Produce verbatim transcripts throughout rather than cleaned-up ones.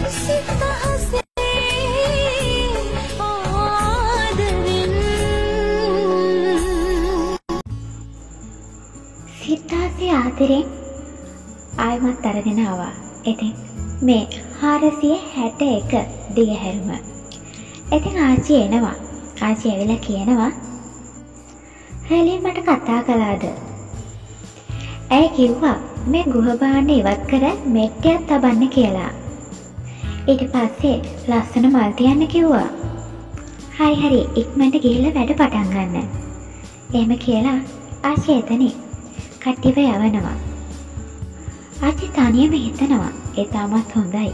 සිතාසේ ආදරෙන් ආයමත් අරගෙන ආවා. ඉතින් මේ හාරසිය හැට එක දිගහැරුම. ඉතින් ආච්චි එනවා. ආච්චි ඇවිල්ලා කියනවා, "හැලී මට කතා කළාද?" ඇයි කිව්වා මේ ගෘහ භාණ්ඩ ඉවත් කර මෙට්ටයක් තබන්න කියලා. ඊට පස්සේ ලස්සන මල් තියන්න කිව්වා. "හරි හරි ඉක්මනට ගිහිල්ලා වැඩ පටන් ගන්න." එහෙම කියලා ආච්චි එතනින් කට්ටියව යවනවා. ආච්චි තනියම හිතනවා ඒ තාමත් හොඳයි.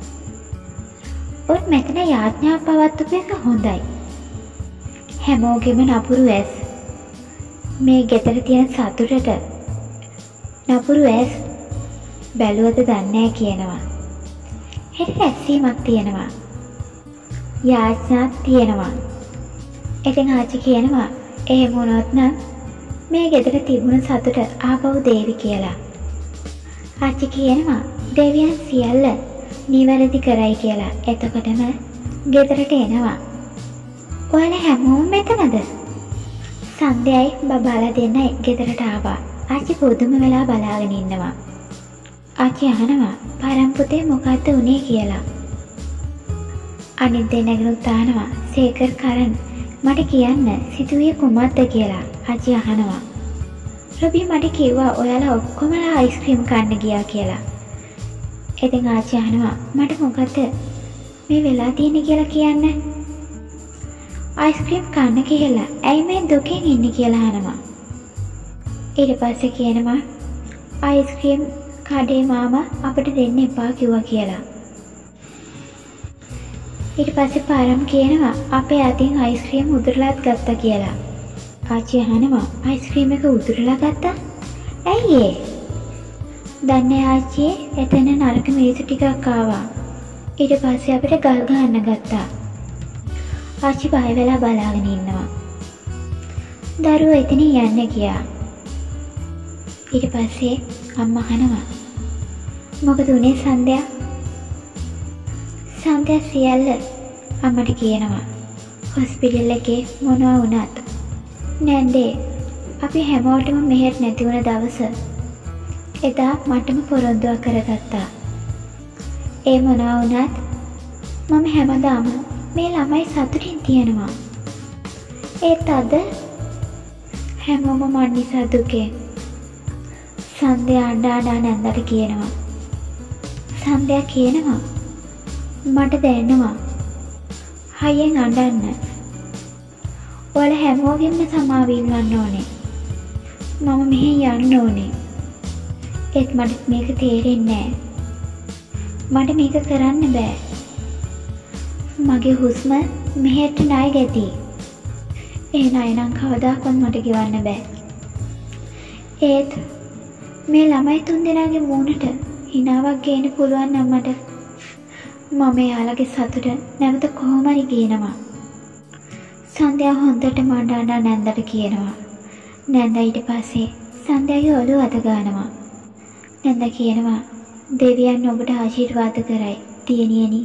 උන් මෙතන යාඥා පවත්වපු එක හොඳයි. හැමෝගෙම නපුරු ඇස්. මේ ගෙදර තියෙන සතුටට නපුරු ඇස් බැලුවද දන්නේ කියනවා. හෙට රැස්වීමක් තියෙනවා. යාඥාත් තියෙනවා. ඉතින් ආච්චි කියනවා එහෙම වුණොත් නම් මේ ගෙදර තිබුණ සතුට ආපහු දේවි කියලා. ආච්චි කියනවා දෙවියන් සියල්ල නිවැරදි කරයි කියලා. එතකොටම ගෙදරට එනවා. ඔයාලා හැමෝම මෙතනද? සන්ධ්‍යයි බබාලා දෙන්නයි ගෙදරට ආවා. ආච්චි පුදුම වෙලා බලාගෙන ඉන්නවා. ආච්චි අහනවා "පරම් පුතේ මොකද්ද උනේ කියලා." අනිත් දෙන්නගෙනුත් අහනවා "සේකර් කරන් මට කියන්න සිතුවේ කුමක්ද කියලා." ආච්චි අහනවා "රොබි මට කිව්වා ඔයාලා ඔක්කොමලා අයිස්ක්‍රීම් කන්න ගියා කියලා." ඉතින් ආච්චි අහනවා "මට මොකද මේ වෙලා තියෙන්නේ කියලා කියන්න." අයිස්ක්‍රීම් කන්න කියලා ඇයි මේ දුකෙන් ඉන්නේ කියලා අහනවා. ඊට පස්සේ කියනවා අයිස්ක්‍රීම් කඩේ මාමා අපිට දෙන්න එපා කිව්වා කියලා. ඊට පස්සේ පාරම් කියනවා අපේ අතින් අයිස්ක්‍රීම් උදුරලාත් ගත්තා කියලා. ආච්චි අහනවා අයිස්ක්‍රීම් එක උදුරලා ගත්තා? ඇයි ඒ? දන්නේ ආච්චි එතන නරක මිනිස්සු ටිකක් ආවා. ඊට පස්සේ අපිට ගල් ගහන්න ගත්තා. ආච්චි බය වෙලා බලාගෙන ඉන්නවා. දරුවෝ එතන යන්න ගියා. ඊට පස්සේ අම්මා අහනවා මොකද උනේ සන්ධ්‍යා? සන්ධ්‍යා සියල්ල අම්මට කියනවා හොස්පිටල් එකේ මොනවා වුණත් නැන්දේ අපි හැමෝටම මෙහෙට නැති වුණ දවස එදා මටම පොරොන්දුවක් කරගත්තා. ඒ මොනවා වුණත් මම හැමදාම මේ ළමයි සතුටින් තියනවා. ඒත් අද හැමෝම මන් නිසා දුකේ. සන්ධ්‍යා අඬා අඬා නැන්දට කියනවා. සන්ධ්‍යා කියනවා මට දැනෙනවා හයියෙන් අඬන්න. ඔයාලා හැමෝගෙම සමාව ඉල්ලන්න ඕනේ. මම මෙහෙ යන්න ඕනේ. ඒත් මට මේක තේරෙන්නේ නැහැ. මට මේක කරන්න බෑ. මගේ හුස්ම මෙහෙට ණය ගැති. ඒ ණය නම් කවදාකවත් මට ගෙවන්න බෑ. ඒත් මේ ළමයි තුන් දෙනාගේ මූණට හිනාවක් ගේන්න පුළුවන් නම් මට මම එයාලගේ සතුට නැවත කොහොම හරි ගේනවා. සන්ධ්‍යා හොඳට මඬ අඬ නැන්දට කියනවා. නැන්දා ඊට පස්සේ සන්ධ්‍යාගේ ඔළුව අත ගන්නවා. නැන්දා කියනවා දෙවියන් ඔබට ආශිර්වාද කරයි දියණියනි.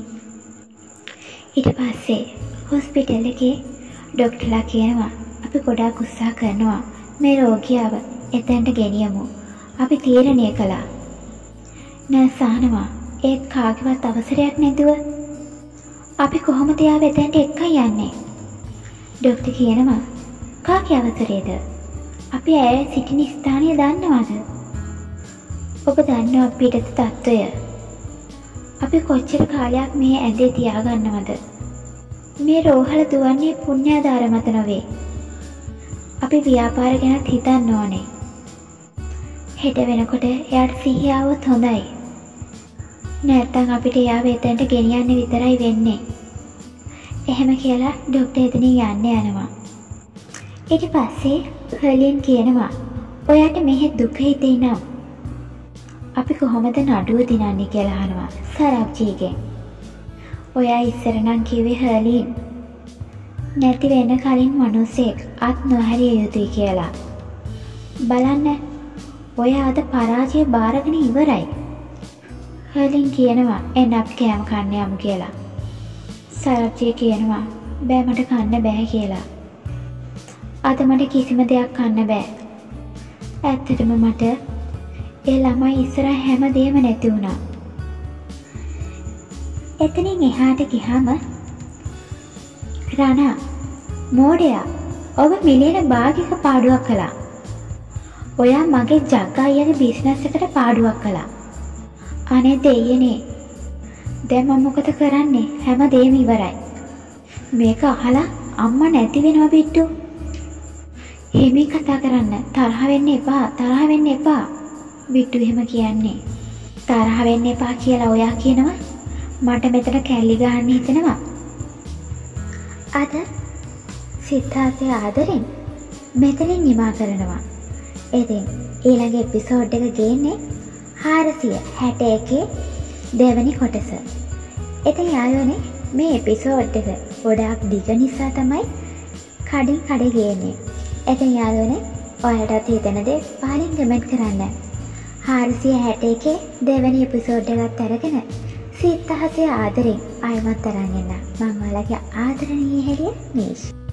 ඊට පස්සේ හොස්පිටල් එකේ ડોක්ටර්ලා කියනවා අපි ගොඩාක් උත්සාහ කරනවා මේ රෝගියාව එතනට ගෙනියමු. අපි තීරණය කළා. නර්ස් අහනවා ඒත් කාගේවත් අවසරයක් නැතුව අපි කොහොමද යාව එතනට එක්කන් යන්නේ? ડોක්ටර් කියනවා කාගේ අවසරයද? අපි ඇය සිටින ස්ථානය දන්නවද? ඔබ දන්නවා පිටත තත්ත්වය. අපි කොච්චර කාලයක් මේ ඇඳේ තියාගන්නවද? මේ රෝහල දුවන්නේ පුණ්‍යාධාර මත නොවේ. අපි ව්‍යාපාර ගැනත් හිතන්න ඕනේ. හෙට වෙනකොට එයාට සිහිය આવොත් හොඳයි. නැත්තම් අපිට එයාව එතනට ගෙනියන්න විතරයි වෙන්නේ. එහෙම කියලා ડોක්ටර් එතනින් යන්න යනවා. ඊට පස්සේ හර්ලින් කියනවා ඔයාට මෙහෙ දුක හිතේ නම් අපි කොහොමද නඩුව දිනන්නේ කියලා අහනවා සරබ්ජීගෙන්. ඔයා ඉස්සර නම් කිව්වේ හර්ලින් නැති වෙන කලින් මිනිසෙක් අත් නොහැරිය යුතුයි කියලා. බලන්න ඔයා අද පරාජය බාරගෙන ඉවරයි. හර්ලින් කියනවා එන්න අපි කෑම කන්න යමු කියලා. සරච්චිය කියනවා බෑ මට කන්න බෑ කියලා. අද මට කිසිම දෙයක් කන්න බෑ. ඇත්තටම මට ඒ ළමයි ඉස්සරහ හැමදේම නැති වුණා. එතනින් එහාට ගියාම රණා මෝඩයා ඔබ මිලියන භාගයක පාඩුවක් කළා. ඔයා මගේ ජග්ගා අයියාගේ බිස්නස් එකට පාඩුවක් කළා. අනේ දෙයියනේ. දැන් මම මොකද කරන්නේ? හැමදේම ඉවරයි. මේක අහලා අම්මා නැති වෙනවා බිට්ටු. හිමි කතා කරන්න. තරහ වෙන්න එපා. තරහ වෙන්න එපා. බිට්ටු එහෙම කියන්නේ. තරහ වෙන්න එපා කියලා ඔයා කියනවා. මට මෙතන කැල්ලි ගන්න හිතෙනවා. අද සිතාසේ ආදරෙන් මෙතනින් නිමා කරනවා. ඉතින් ඊළඟ එපිසෝඩ් එක ගේන්නේ හාරසිය හැට එකේ දෙවැනි කොටස. ඉතින් යාළුවනේ මේ එපිසෝඩ් එක ගොඩාක් දිග නිසා තමයි කඩින් කඩ ගේන්නේ. ඉතින් යාළුවනේ ඔයාලටත් හිතෙන දේ පහලින් කමෙන්ට් කරන්න. හාරසිය හැට එකේ දෙවැනි එපිසෝඩ් එකත් අරගෙන සිතාසේ ආදරෙන් ආයමත් තරන් එන්න. මම ඔයාලගේ ආදරණීය හැලිය මේෂ්.